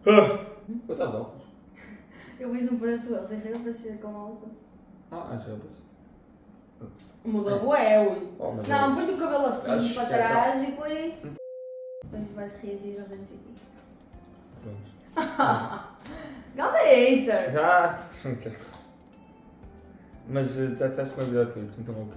Quantos óculos? Eu vejo no preço ele, sem chega para ser com óculos. As roupas. Muda bué, ui. Oh, mas Não, põe o cabelo assim Acho para que é trás e depois. Depois vais reagir aos NCT. Pronto. Ganda hater! Já. Mas já disseste uma vida clipes, então o quê?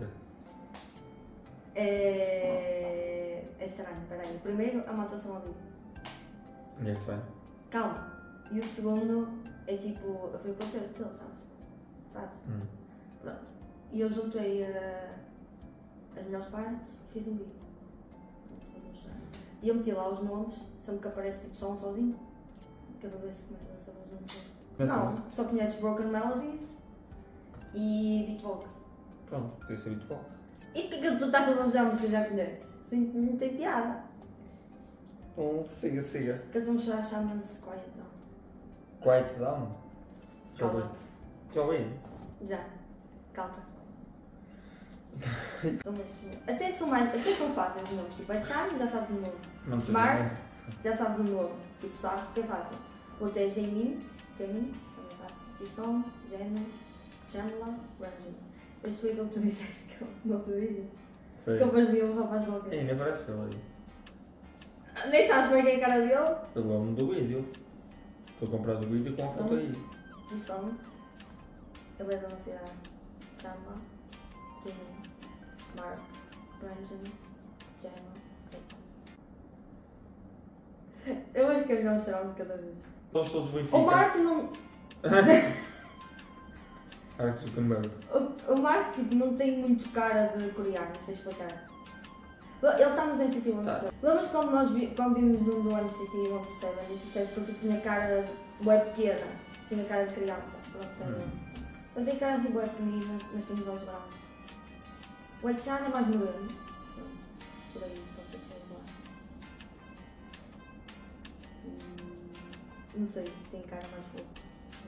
É estranho, peraí. O primeiro é uma atuação ao vivo. E este bem? Calma. E o segundo é tipo. Foi o concerto dele, sabes? Pronto. E eu juntei as melhores partes e fiz um vídeo. Vou mostrar. E eu meti lá os nomes, sempre que aparece tipo só um sozinho. Que é para ver se começas a saber os nomes todos. Não, só conheces Broken Melodies e Beatbox. Pronto, podia ser beatbox. E porquê que tu estás a usar músicas que já conheces? Sim, não tem piada. Siga. Que eu vou mostrar chama-se Quiet Down. Quiet Down? Já ouvi. Cala-te. Já ouvi? Já. Calta. São estes. Até são fáceis os nomes. Tipo, é Chami, já sabes o nome. Não sei Mark, já sabes o nome. Tipo, sabes porque é fácil. Outro é Jamin, também é fácil. Jisung, Jenna, Chandler, Ranjin. Este foi aquele que tu disseste que eu não te diria. Sei. Que eu parecia um rapaz qualquer. Ainda parece ele aí. Nem sabes como é que é a cara dele? Eu lembro do vídeo. Estou a comprar o vídeo com a foto aí. Jisung. Ele é da nossa cidade. Chandler, Jamin, Mark, Ranjin, Jenna, Rachel. Eu acho que eles vão mostrar um de cada vez. Todos Benfica. O Mark não. Mark Zuckerberg. O Mark tipo, não tem muito cara de coreano, não sei explicar. Ele está nos NCT 127. Lembras-te quando nós quando vimos um do NCT 127 e tu disseste que ele tipo, tinha cara bué pequena, tinha cara de criança. Pronto, ele tem cara assim bué pequenina, mas tem os olhos brancos. O Ed-chan é mais moreno. Pronto, por aí, pode ser que seja lá. Não sei, tem cara mais fofa.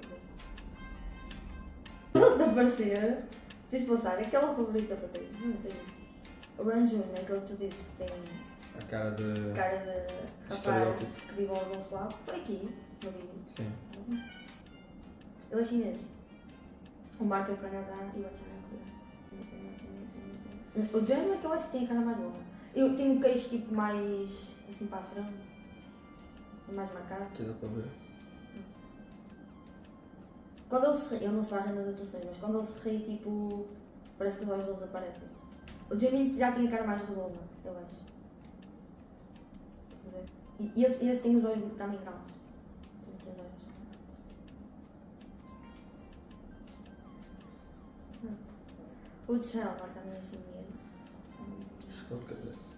Quando se aparecer, tens de pensar, aquela favorita para ter, não tem isso. O Ranjun é aquele que tu disse que tem A cara de rapaz estereótipo. que vive ao nosso lado. Foi aqui, no vídeo. Sim. Ele é chinês. O Mark é do Canadá e o Ed-chan é coreano. O Jano é que eu acho que tem a cara mais longa. Eu tenho o queixo tipo mais assim para a frente. É mais marcado. Que dá para ver. Quando ele se ri, ele não se vai rir nas atuações, mas quando ele se ri, tipo, parece que os olhos deles aparecem. O Jamin já tem a cara mais redonda, eu acho. Estás a ver? E esse tem os olhos também grandes. Tem os olhos. O Chandler também é assim mesmo. Escolhe cabeça.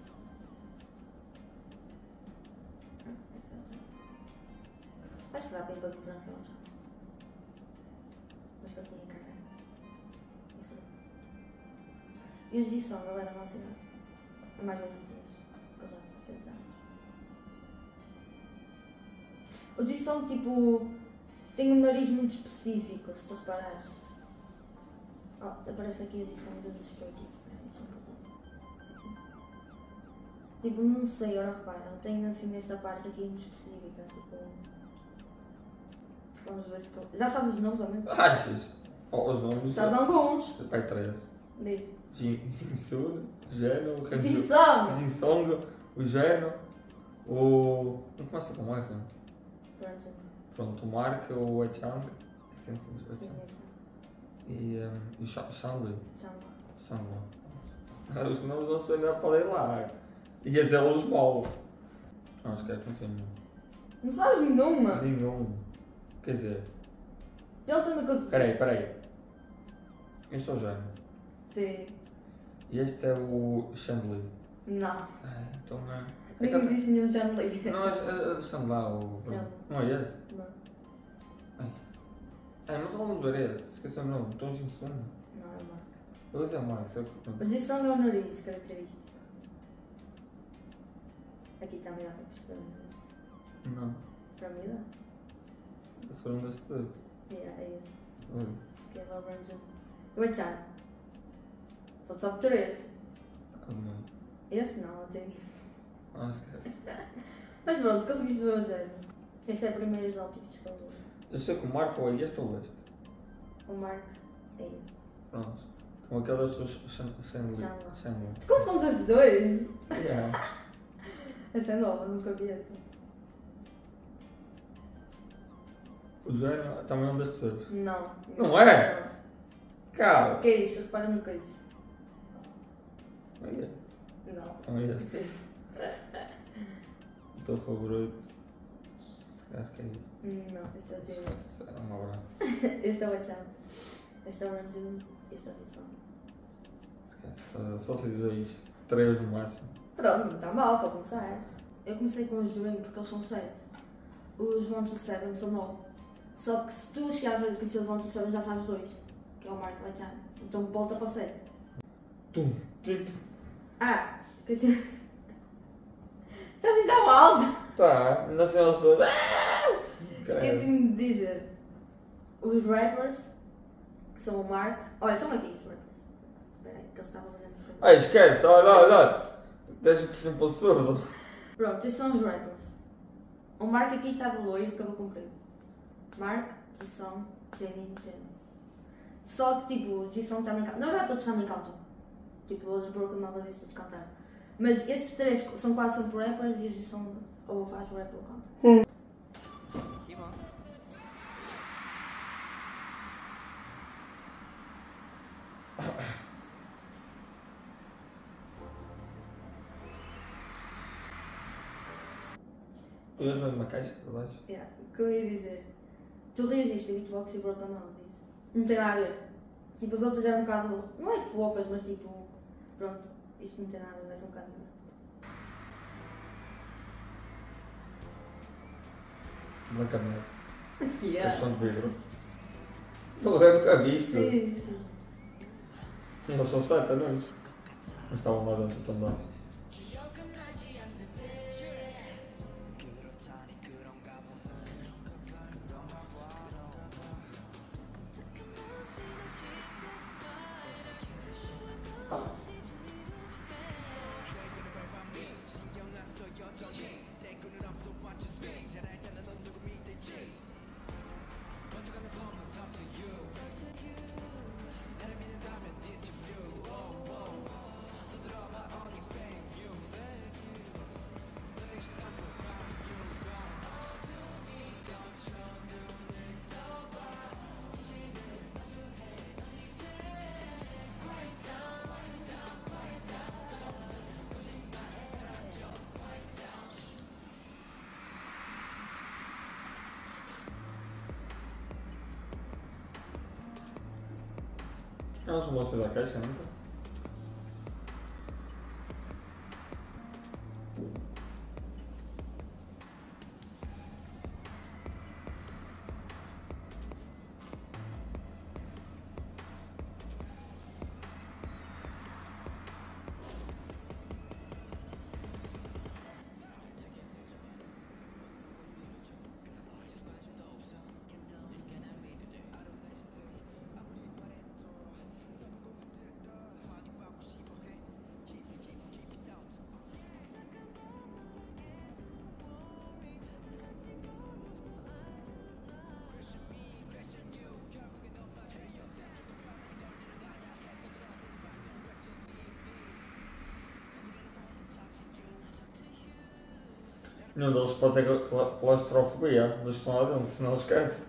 Acho que dá para ir para a diferenciar o Chandler. Mas que ele tinha cara diferente. E os Jisung, ele é da nossa idade. É mais velho que isso. Que ele já fez anos. O Jisung, tipo, tem um nariz muito específico, se tu reparares. Oh, aparece aqui o Jisung dos Stray Kids. Tipo, não sei, ora repara, ele tem assim nesta parte aqui muito específica, tipo... Vamos ver se tu... Já sabes os nomes, ou menos? Achas? Os nomes. Sabes alguns? Pai 3. Diz. Jinsun, Geno, Jisung! Jinsong, o Geno, o. Não começa com R, não? Pronto, o Mark, o Echang. E o Shanli. Shanli. Os nomes não se ainda podem lá. E a dizer os mol. Não, esquece, não sei nenhum. Não sabes nenhuma? Nenhum. Quer dizer. Pensa no que eu te disse. Peraí. Este é o Geno. Sim. E este é o Shanli. Não. Então é. Nem existe nenhum John Lee. Não, é Shanli, o. Não é esse? Não. Mas o nome do era esse? Esqueci o nome. Tom Jinsun. Não, é Mark. Eu é o Mark, sei o que. O Jisung é o nariz, característico. Aqui também dá para perceber o nariz. Não. Para mim dá. Esse foi um destes dois. É esse. Olha. Que é o Ranjun. O Echan. Só te sabe 3. Não. Esse não, é o Jamie. Esquece. Mas pronto, conseguiste ver o género. Este é o primeiro dos outfits que eu vou. Eu sei que o Marco é este ou este. O Mark é este. Pronto. Com aquelas pessoas sem lei. Tu confundes esses dois? Yeah. Essa é nova, nunca vi essa. O Gênio também é um destes outros. Não. Não é? Não. Cara. Queijo, repara no queijo. Não é este? Não. Não é este? Sim. O teu favorito? Acho que é este. Não, este é o James. Um abraço. Este é o Achan. Este é o Ranjun. Este é o Jisung. Esquece. Só sei dois. 3 no máximo. Pronto, não está mal para começar. Eu comecei com os Dream porque eles são 7. Os 1 to 7 são 9. Só que se tu chegares a conhecer os 1 to 7 já sabes 2. Que é o Mark e o Achan. Então volta para 7. Esqueci. Está assim tão alto! Tá, nasceu os dois. Esqueci-me de dizer. Os rappers são o Mark. Olha, estão aqui os rappers. Espera aí, que eles estavam fazendo música. Ai, esquece, olha. Deixa-me que isto para surdo. Pronto, estes são os rappers. O Mark aqui está de loiro, cabelo comprido. Mark, Jisung, Jamin, Jenny. Só que tipo, o Jisung também canta. Na verdade todos também cantam. Tipo, os Broken nada disso de cantar. Mas estes 3 são quase sempre rappers e o Jisung ou faz rap ou canta. Podias ver uma caixa por baixo? Yeah, o que eu ia dizer? Tu reagiste a Beatbox e Broken nada disso. Não tem nada a ver. Tipo, as outras eram um bocado. Não é fofas, mas tipo. Pronto, isto não tem nada a ver, vai ser um bocado divertido. Branca de Neve. Que é? Caixão de vidro. Eu nunca vi isto. Sim. Eles são 7 também. Mas estavam lá dentro também. Elas não vão sair da caixa nunca? Nenhum deles pode ter claustrofobia, dos que estão lá dentro, senão esquece.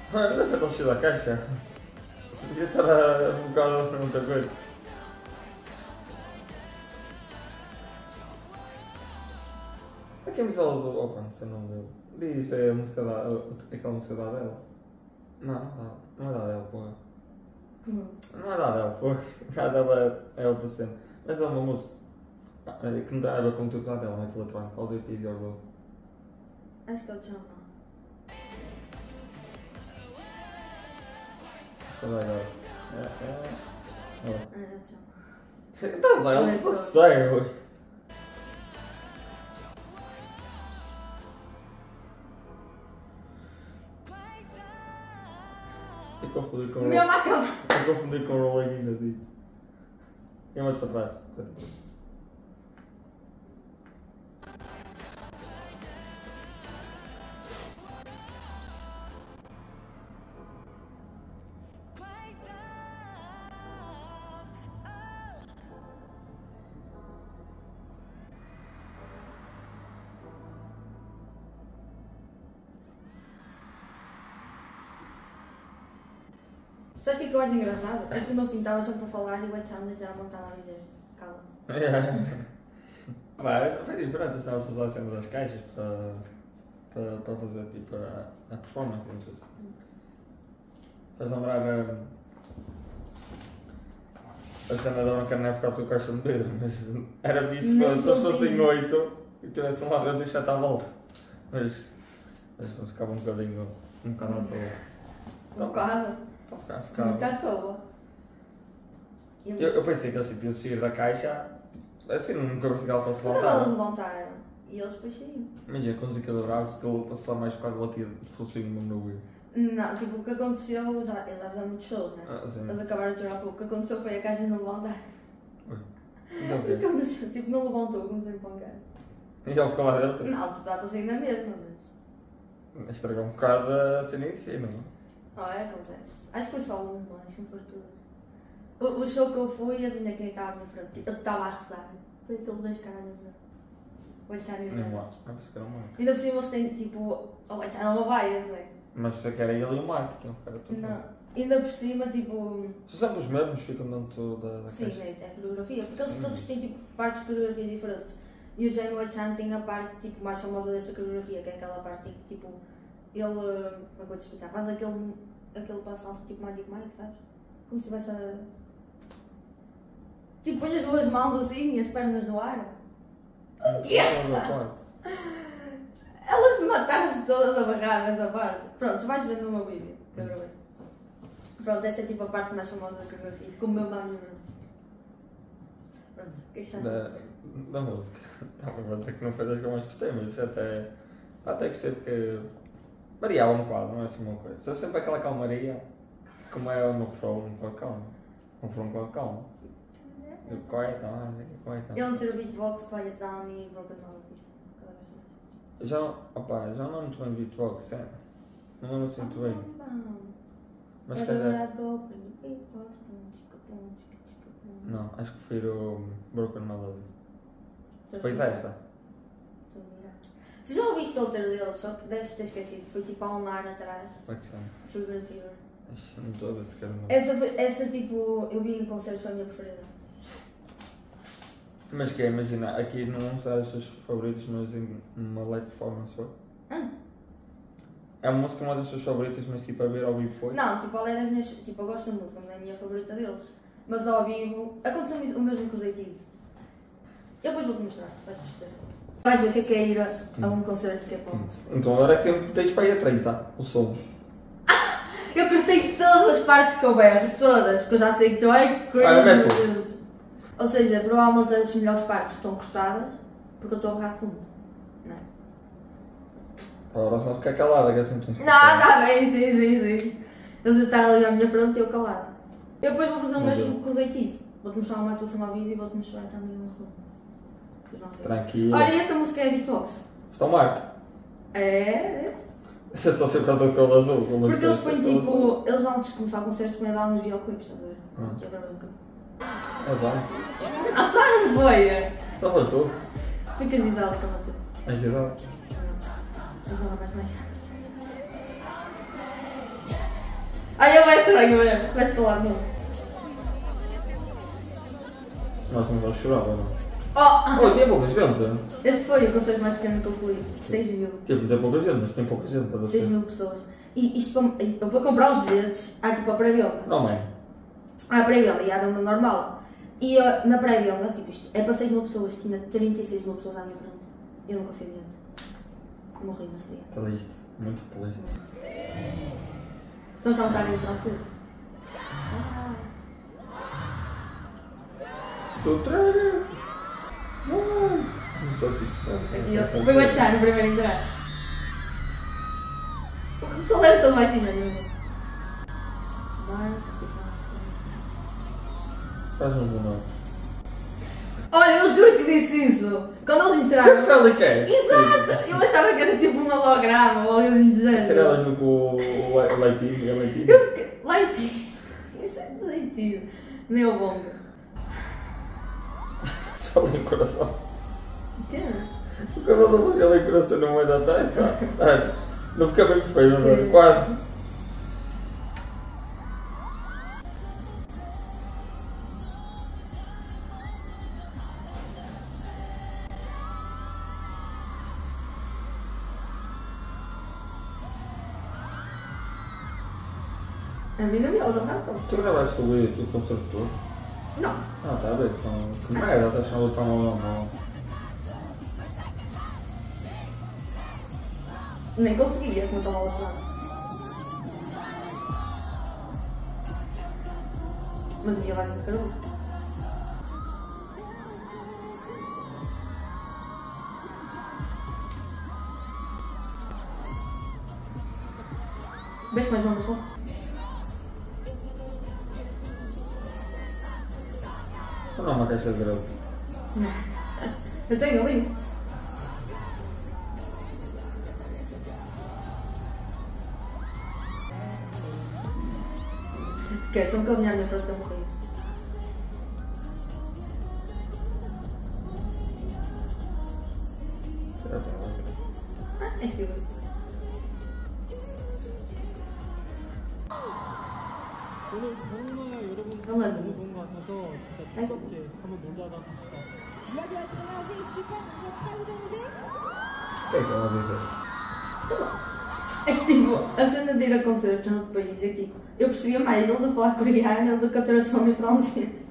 Deve ter descido a caixa. Devia estar a focar em muita coisa. A camisola do. Opa, não sei o nome dele. Diz a música aquela música da Adele. Não é da Adele, porra. Não é da Adele, porra. A Adele é outra cena. Mas é uma música que não tem a ver com tudo da Adele, não é eletrónica. All the Peas Your Love. Acho que é o John. Olha agora. É o John. Está bem, ele está cego. Eu confundi com o Meu macabro! Eu confundi com o Rolling in the Deep. E mais para trás. Sabes o que eu acho engraçado? É que tu no fim estavas sempre a falar e o Ed Chandler já não estava a dizer. Cala. Foi diferente, estava a usar a cena das caixas para fazer tipo a performance, não sei se. Faz lembrar a cena da Branca Neve por causa do caixa de vidro, mas era visto se fossem 8 e tivesse um lá dentro e já está à volta. Mas ficava um bocado à toa. Um bocado? Ficava. Muito à toa. Eu pensei que eles tipo, iam sair da caixa, assim, nunca pensei que ela fosse Quando voltar. eles levantaram e eles depois saíram. Imagina, com música do Bravo, se ele passar mais por causa batia de focinho no meu ouvido. Não, tipo, o que aconteceu, eles já fizeram muitos shows, né? Sim. Eles acabaram de durar pouco. O que aconteceu foi a caixa não levantar. Então o quê? Tipo, não levantou, comecei a empancar. E ele ficou lá dentro? Não, tu estava a sair na mesma, mas... Estragou um bocado a cena em si, não é? Acontece. Acho que foi só uma, acho que não foi tudo. O show que eu fui, adivinha quem estava à minha frente? Eu estava a rezar. Foi aqueles dois caras à minha frente. O Ed Chandler e o Não, Mark. pensei que era o Marco. Ainda por cima eles têm tipo. O Ed Chandler vai, eu sei. Mas pensei que era ele e o Marco que iam ficar a tua Não. Ainda por cima, tipo. São sempre os mesmos, ficam dentro da Sim, caixa. é a coreografia. Porque eles Sim. todos têm tipo partes de coreografias diferentes. E o Jane White Chan tem a parte tipo, mais famosa desta coreografia, que é aquela parte em que tipo. Ele. Como é que eu vou te explicar? Faz aquele passo tipo Magic Mike, sabes? Como se tivesse a. Tipo, põe as duas mãos assim e as pernas no ar. Quase. Elas mataram-se todas a barrar nessa parte. Pronto, vais vendo o meu vídeo, que eu gravei. Pronto, essa é tipo a parte mais famosa da coreografia. Ficou mesmo à minha frente. Pronto, o que achaste Da música. Estava a dizer que não foi das que eu mais gostei, mas até gostei porque variava um quadro, não é assim uma coisa. Só sempre aquela calmaria, como é no refrão, com a calma. Um refrão com a calma. Quiet down, quiet down. Eu não ter o beatbox, Quiet Down e Broken Melodies. Cada vez mais. Já não é muito bem de beatbox, é? Não lembro assim muito bem. Mas Everywhere calhar. I go, bring the beatbox, pum, chica, pum, chica, chica, pum. Não, acho que prefiro Broken Melodies. Estás Pois a é virar? essa. Estou a virar. Tu já ouviste outra deles, só que deves ter esquecido. Foi tipo há um ano atrás. Como é que se chama? Sugar Fever. Acho- Não estou a ver se quero. Essa tipo, eu vi em concertos, foi a minha preferida. Mas que é, imagina, aqui não sei as suas favoritas, mas em uma live performance foi. É uma música, uma das suas favoritas, mas tipo a ver ao vivo foi? Não, tipo, ela é das minhas. Tipo, eu gosto da música, mas é a minha favorita deles. Mas ao vivo. Aconteceu o mesmo com os 80s. Eu depois vou-te mostrar, vais perceber. Vais ver o que é ir a um concerto de K-pop. Então agora é que tens para ir a 30, o som. Eu cortei todas as partes que houver, todas, porque eu já sei que tu ai que crazy, Olha, meu mete. Deus. Ou seja, provavelmente as melhores partes estão cortadas, porque eu estou a borrar fundo. Não é? Agora só ficar calada, que é assim que tens que Não, está bem, sim. Eles estar ali à minha frente e eu calada. Eu depois vou fazer o Mas mesmo com os 80s. Vou-te mostrar uma atuação ao vivo e vou-te mostrar também um resumo. Depois vamos ver. Tranquilo. Olha, e esta música é beatbox. Então Marco. É, vês? Isso é só ser por causa do cabelo azul. Porque eles põem tipo. Eles antes de começar o concerto põem lá nos videoclipes, estás a ver? Hum. Que agora um bocadinho. Azar. A Sara não foi! Não foi tu? Fica Gisela que ela tem. É geral. Gisela mais. Ai, eu vai chorar, olha. Vai se lá, não. Nós não vamos chorar, não. Oh, tinha pouca gente. Este foi o concerto mais pequeno que eu fui. 6 mil. Tipo, tem pouca gente, mas tem pouca gente para 6 mil pessoas. E isto para comprar os bilhetes, há tipo a pré-venda. Não, mãe. Há a pré-venda e há a venda normal. E na pré-venda, tipo isto, é para 6 mil pessoas, tinha 36 mil pessoas à minha frente. Eu não consegui bilhete. Morri nesse dia. Triste, muito triste. Estão a cantar em francês? Estou três. Não sou triste. Foi o Atchar no primeiro a entrar. O som era tão baixinho, não Faz um boneco. Olha, eu juro que disse isso! Quando eles entraram. Mas que ela quer? Exato! Eu achava que era tipo um holograma ou algo assim de género. Tirar elas com o leitinho, é leitinho. Leitinho! Isso é leitinho. Nem o bonga. Só ali no coração. O quê? O cabelo não fazia ali no coração no meio da testa. Não fica bem feio, não é? Quase. A mim não me usa razão. Tu gravaste o concerto todo? Não. Ah, tá a ver, são. Que merda, estás a lutar mal a mão. Nem conseguia, como estava lá fora. Mas a minha lá de caramba. Vês mais uma pessoa? Ou não, uma caixa de grão? Não. Eu tenho ali. Esquece, um caminhar na frente da morrer. É estilo. 오늘 정말 여러분 정말 너무 좋은 것 같아서 진짜 뜨겁게 한번 놀다가 갑시다. Joie de votre énergie, super, vous êtes prêts, vous amusez? O que é que ela diz? É que tipo, a cena de ir a concertos no outro país é que tipo, eu percebia mais eles a falar coreano do que a tradução em francês.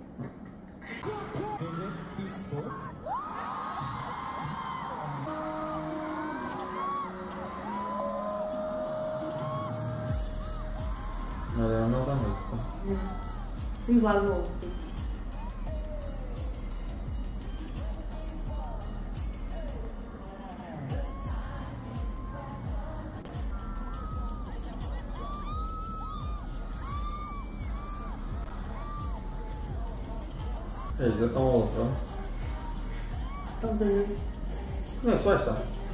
Não dá muito. Sim, lá do outro. Eles já estão a outra. Estás a ver? Não é só esta.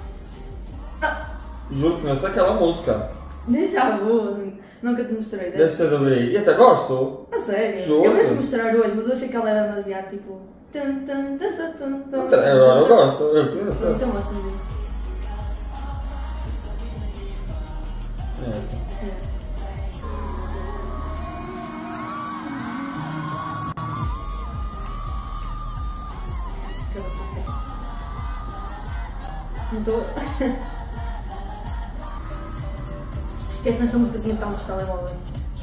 Juro que não é só aquela música. Deixa vou, nunca te mostrei. Deve ser da Bri. E até gosto. A sério? Juro. Eu ia te mostrar hoje, mas eu achei que ela era demasiado tipo. Agora eu gosto. Eu conheço. Então mostra-me. Então. Esquece esta música que está nos telemóveis.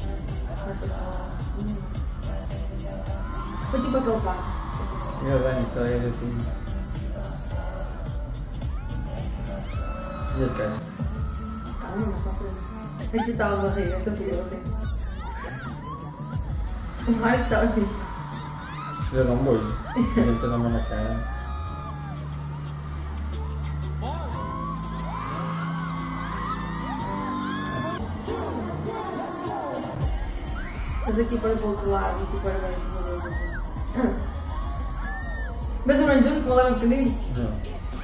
Foi tipo aquele passo. Ainda bem, está aí assim. E as caixas? Calma, mas não foi. É que tu estava a barriga, esta filha eu tenho. O Marco estava tipo. Já dá um beijo. Ele tem a mão na cara. Mas aqui para o outro lado e aqui para bem. Mas eu não junto que eu levo um bocadinho. Não.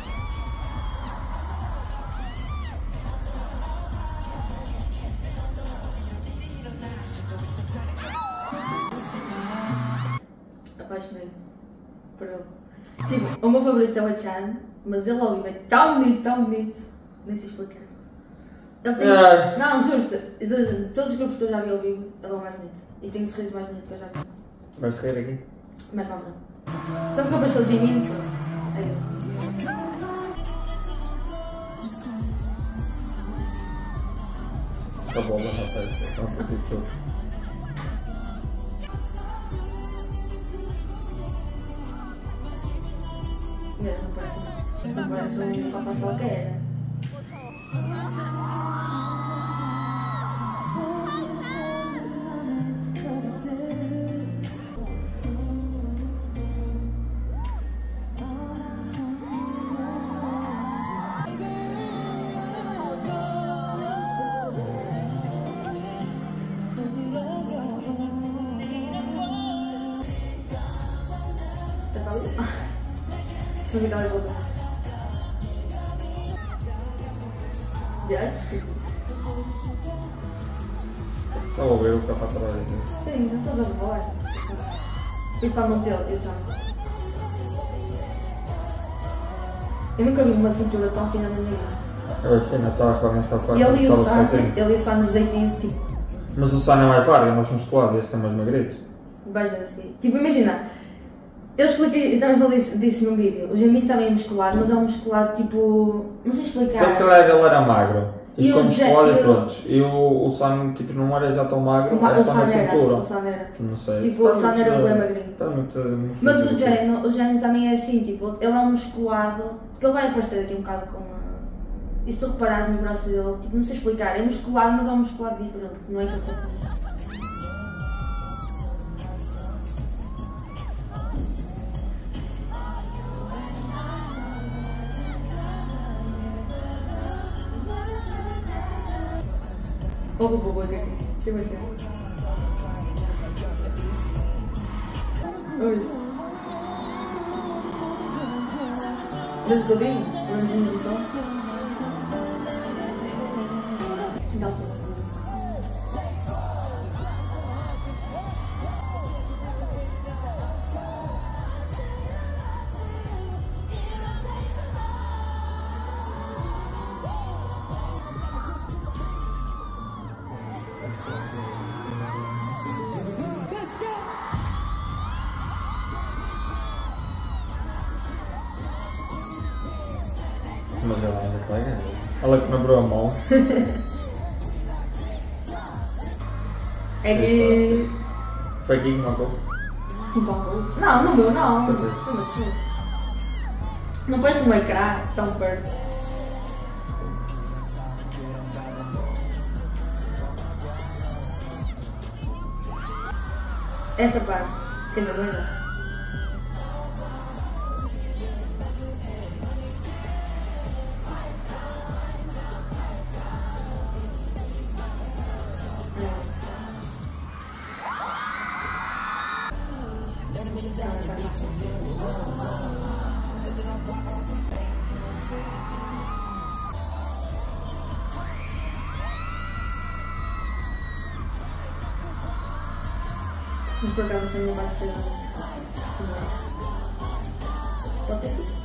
Apaixonei por ele. Tipo, o meu favorito é o Achan, mas ele ao vivo é tão bonito, nem sei explicar. Ele tem... Não, juro-te, de todos os grupos que eu já vi ao vivo, ele é o mais bonito. E tem o sorriso mais bonito que eu já vi. Vais rir aqui? Mais para a frente. Sabe que eu pensei em mim? É ele. A bola não tem, não foi tipo tudo. Não parece um rapaz qualquer. Vou ficar ali voltar. Só ouvir o que a rapaz estava a dizer. Sim, não estou a falar. Principalmente eu já. Eu nunca vi uma cintura tão fina na minha vida. Eu fina, estava a começar a falar. Ele e o Sam nos 80s, tipo. Mas o Sam é mais largo, é mais musculado e este é mais magrito. Vais ver assim. Tipo, imagina. Eu expliquei, eu também falei disso num vídeo. O Jamie também é musculado, mas é um musculado tipo. Não sei explicar. Então se calhar ele era magro. E ficou musculado e eu... pronto. E o Sam tipo, não era já tão magro, era só na cintura. O Sam era. Não sei. Tipo, o Sam era bem magrinho. Está muito mas o Jane também é assim, tipo, ele é um musculado. Porque ele vai aparecer aqui um bocado com a... E se tu reparares nos braços dele, tipo, não sei explicar. É musculado, mas é um musculado diferente. Não é que ele está. Oh, vou aqui. Deixa eu ver aqui. Oi. Vês o que eu digo? Vamos em edição? Dá para. Mas ela ainda vai ganhar. Ela que namorou a mão. É que. Foi aqui que matou? Não, não meu, não. Não parece um ecrã tão perto. Essa parte, que não é? Mas por acaso você não vai fazer nada. Pode ter visto.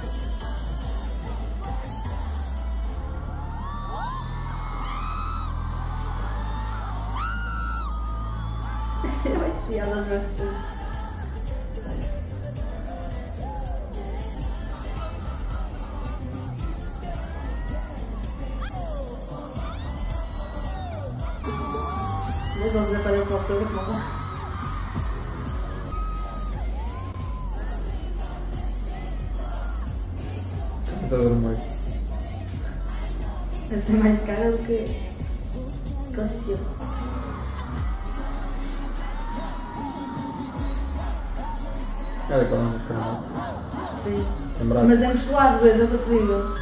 Eu acho que ela vai fazer. Vou fazer para o copo que não. Deve ser mais cara do que consistiu. Olha para onde canal. Sim. Lembrado. Mas é musculado, vês, é o que eu te digo.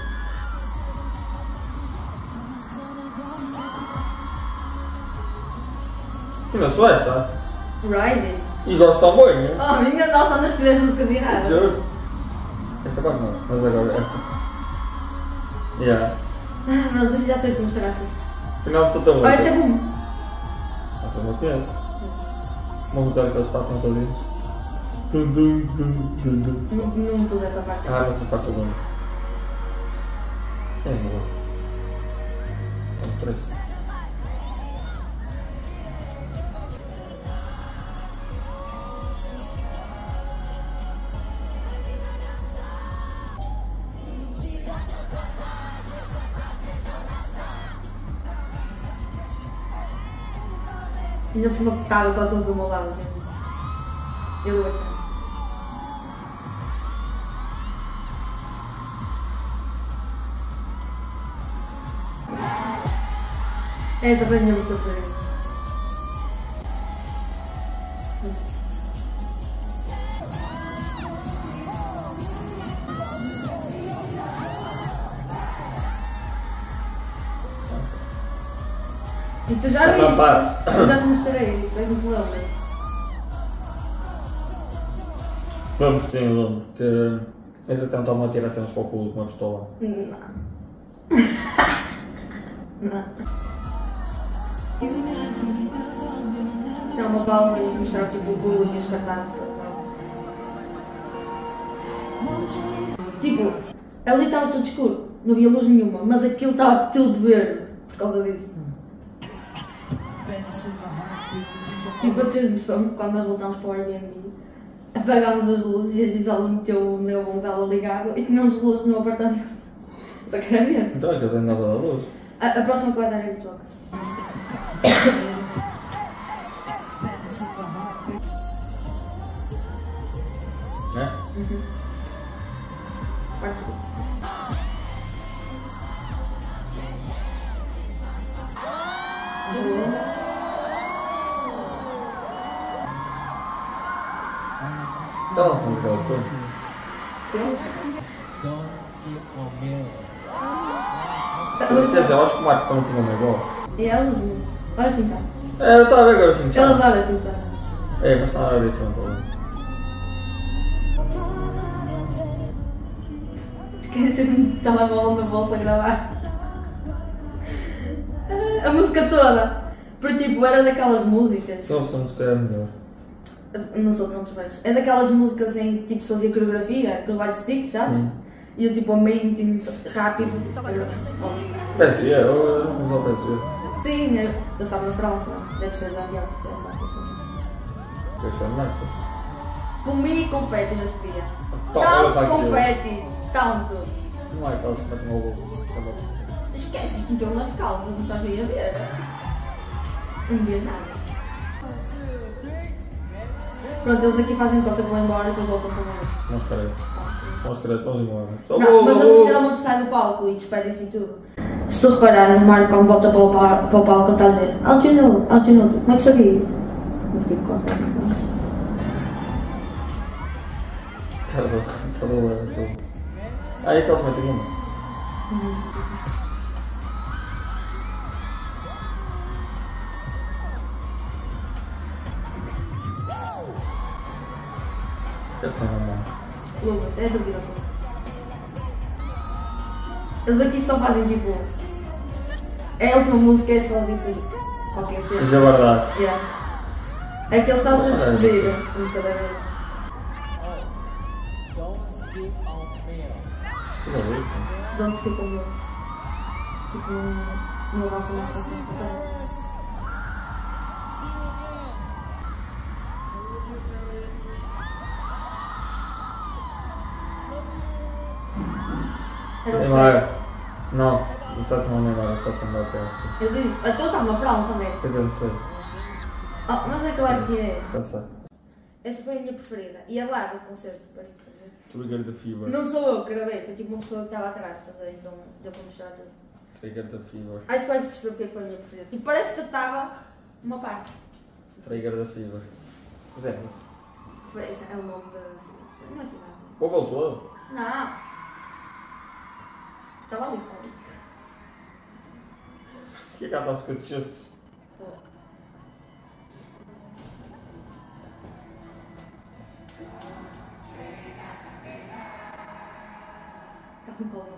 Não sou esta? Riding. E gosto muito, né? Oh, minha nossa, anda a escolher as músicas erradas. Juro. Esta parte não, mas agora esta. Yeah. Pronto, já sei te mostrar assim. Final de Santa Oh, este é bom. Esta não conheço. Vamos usar aquelas partes não sozinhos. Não pus essa parte. Ah, essa parte é bom. É boa. 3. Ainda se uma estava quase do meu lado. Eu vou achar. Essa foi a minha música preferida. E tu já viste? Eu já te mostrei, bem que me lembro. Lembro, sim, lembro. Que eles até estavam a tirar cenas para o culo com uma pistola. Não. Não. Tinha uma pausa e mostrar tipo o culo e os cartazes. Tipo, ali estava tudo escuro, não havia luz nenhuma, mas aquilo estava tudo verde por causa disto. Tipo, a ter noção, quando nós voltámos para o Airbnb, apagámos as luzes e a Gisela meteu o neon dela ligado e tínhamos luz no apartamento. Só que era mesmo. Então é que eu tenho nada da luz. A próxima que vai dar é o Xbox. É? Uhum. Parte do. Ela não sabe o que ela foi. Com licença, eu acho que o Marco não tinha uma igual. E elas, olha assim, tá. É, eu estava a ver agora assim. Ela adora assim, tá. É, mas está nada diferente. Esqueci-me de telemóvel na bolsa a gravar. A música toda. Porque tipo, era daquelas músicas. Se a opção de escolher é melhor. Não sou tantos beijos. É daquelas músicas em que tipo, fazia coreografia, com os light sticks, sabes? E eu tipo, a meio rápido. PSG, eu não vou PSG. Sim, eu estava na França, deve ser da avião. Deve ser mais assim. Comi confete nesse dia. Tá, Tanto confete, tanto. Não é aquelas que metem no ovo. Esquece, isto entrou nas calças, não estás bem a ver. Não vi nada. Pronto, eles aqui fazem conta que vão embora e depois voltam para nós. Vamos querer. Vamos querer, vamos embora. Não, mas eles literalmente saem do palco e despedem-se e tudo. Se tu reparares, o Marco quando volta para o palco ele está a dizer How do you know? How do you know? Como é que sabia isso? Mas tipo, conta então. Caramba. Ah, e aquela também tem uma. Essa não é. Lucas, é dúvida. Eles aqui só fazem tipo. É a última música, é só tipo. Qualquer cena. Isso é verdade. Yeah. É que eles estavam a descobrir um cada vez. Que beleza. De onde se fica o meu? Tipo, não avança mais fácil. Era o Neymar. 7. Não, o 7 não é Neymar, o 7 não é perto. Eu disse, então está uma França, não é? Quer dizer, não sei. Oh, mas é claro que é. Já sei. Essa foi a minha preferida. E é lá do concerto, para te fazer. Trigger the Fever. Não sou eu que gravei, foi tipo uma pessoa que estava atrás, estás a ver? Então deu para mostrar tudo. Trigger the Fever. Acho que vais perceber porque é que foi a minha preferida. Tipo, parece que eu estava numa parte. Trigger the Fever. Mas é, Foi, esse é o nome da cidade. Não é cidade. o gol todo? Não. Estava ali, estava ali. Mas que é que ela está a de chutes? Estava em pausa.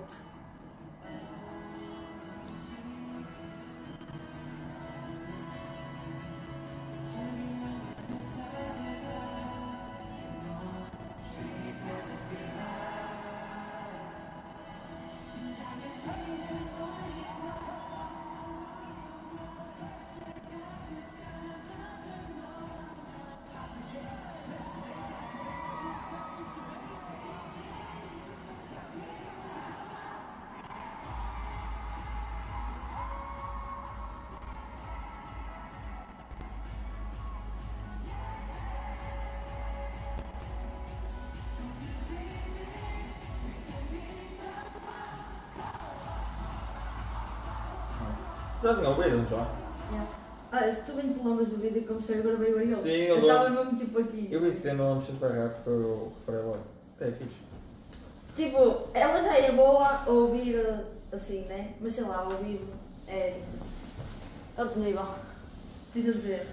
Já tinha ouvido, não já? Ah, se tu bem te lembras do vídeo que eu mostrei, agora veio a ele. Sim, eu estava mesmo tipo aqui. Eu vi cena, não preciso pagar porque eu reparei logo. Até é fixe. Tipo, ela já é boa a ouvir assim, né? Mas sei lá, a ouvir é diferente. Outro nível. Preciso dizer.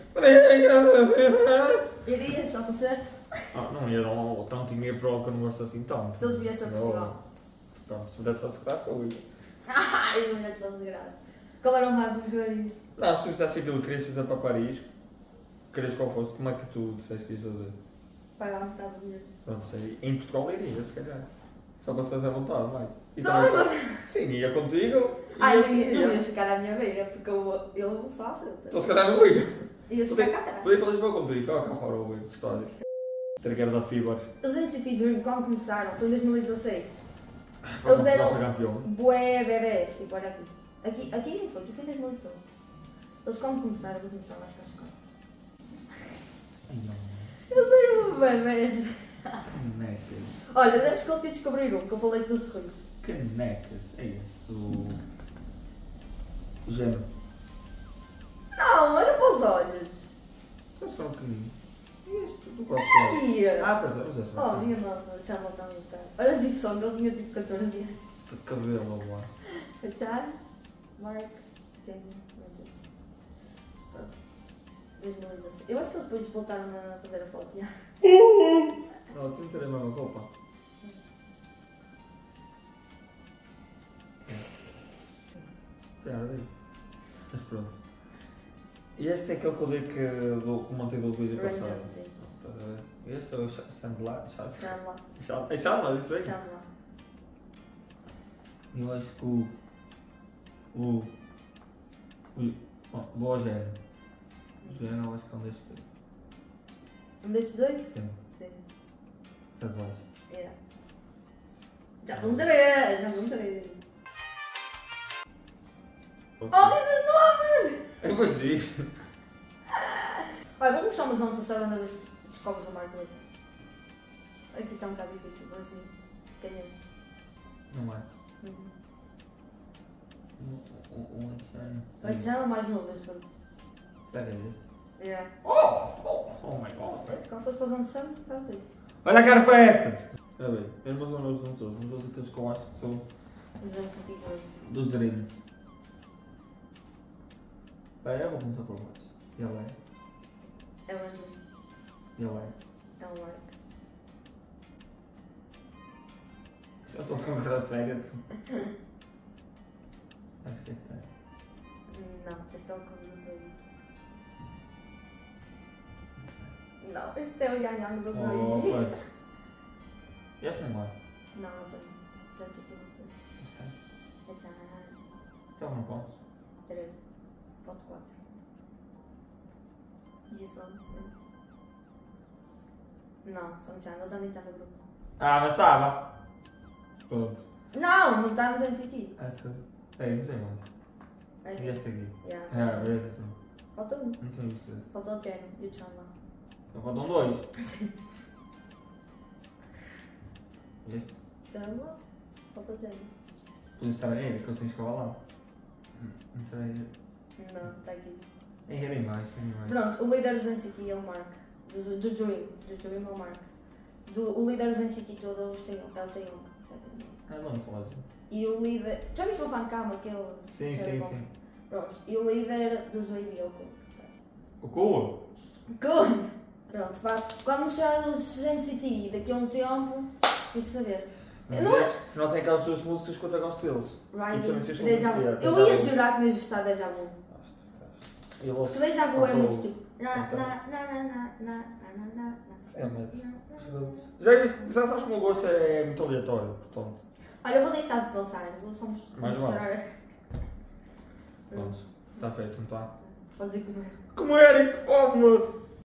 Irias, só para certo? Não ia dar tanto dinheiro para o que eu não gosto assim tanto. Se eles viessem a Portugal. Pronto, se me desse fosse graça, eu ia. Ai, não é de fazer graça. Qual era o máximo que darias? Não, se fizesse aquilo que querias fazer para Paris, querias qual fosse, como é que tu disseste que ias fazer? Pagar metade do dinheiro. Pronto, aí, em Portugal iria, se calhar. Só para te fazer vontade, mais. E Só também, para- sim, ia contigo. Ai, ia não assim, ias ficar à minha beira, porque eu sou à frente. Então se calhar não ia. Ias ficar cá atrás. Podia ir para Lisboa contigo, ficava cá fora o estádio. Ter da Fibar. Os NCT Dream, quando começaram, foi em 2016. Foi Eles eram campeão. bué bebés, tipo, olha aqui. Aqui nem foi, foi em 2018. Eles quando começaram mais cascados. Eles eram bebés. Canecas. Olha, deves conseguir descobrir um, que eu falei com o sorriso. Canecas. É isso. O género. Não, olha para os olhos. Sabes que é um bocadinho? E este? Tu gostas? Ai! Pois é, mas é Oh, minha nossa, já não está muito caro. Olha a Jisong, ele tinha tipo 14 anos. de cabelo lá. A Chad, Mark, Jenny, Magic. Pronto. 2016. Eu acho que eles depois voltaram a fazer a foto, já. Não, tu não tens a mesma roupa. Já era daí. Mas pronto. E este é aquele que eu dei que comentei do vídeo passado. Ranjan, sim. Estás a ver? Este é o Chandler. Chandler. É Chandler, isso aí? Chandler. Eu acho que o Rogério. Rogério, eu acho que é um destes dois. Um destes dois? Sim, Sim. é de baixo. Yeah. Já estão três. Oh, diz os nomes! É mais isso. Olha, vou mostrar umas ondas a ver se descobres o Marco hoje. Aqui está um bocado difícil, mas sim. Quem é? Não é? Uhum. O Alexandre. Vai já é o mais novo deste grupo. Será que é este? Yeah. Oh my god. Quando fores para as ondas, sabes isso? Olha a carpete! Olha bem, os meus alunos não todos, mas aqueles que eu acho que são Os NCT dos Dream. Bem, eu vou começar por baixo. E ela é? é o Andrew. E ela é? É o Mark. Se eu estou com uma cara séria. Acho que este é. Não, este é o Kung do Zoe. Não, este é o Yang do Oh, Zoe. pois. Este não é. Não, eu tenho. Já sei que você. Este é. É Chan. Já não posso. 3. Foto 4. Jisung, sim. Não, são Chan, ele já nem está no grupo. Ah, mas estava. Pronto. Não, não está nos NCT. É, não sei mais. Aqui. E este aqui? Yeah, Ah, beleza. falta um. Não tinha visto esse. Falta o Jen e o Chan lá. Então faltam dois. Este? Chan lá. Falta o Jen. Podia estar a ele, que eu sei que ficava lá. Não será ele? Não, está aqui. É ele em mais, tem mais. Pronto, o líder dos NCT é o Mark. Dos Dream. Dos Dream é o Mark. O líder dos NCT todos é o Taeyong. Ah, não falar assim. E o líder. Já viste o Van Kama, aquele. Sim, que era sim, bom? sim. Pronto, e o líder dos Wavy é o Kun. O Coa? Kun! Pronto, vá. Quando mostrar os NCT daqui a um tempo, quis saber. Não é? Afinal tem aquelas duas músicas que eu até gosto deles. E tu não sei Riding, se Deja Vu. conhecia, Eu Deja ia Vu. jurar que me ajustar Deja Vu. E eu Porque Deja Vu é Faltou- muito tipo. É, mas. Já sabes que o meu gosto é muito aleatório, portanto. Olha, eu vou deixar de pensar, vou só Mais mostrar. Pronto, está feito, não está? Fazer comer. Como era que fome, moço?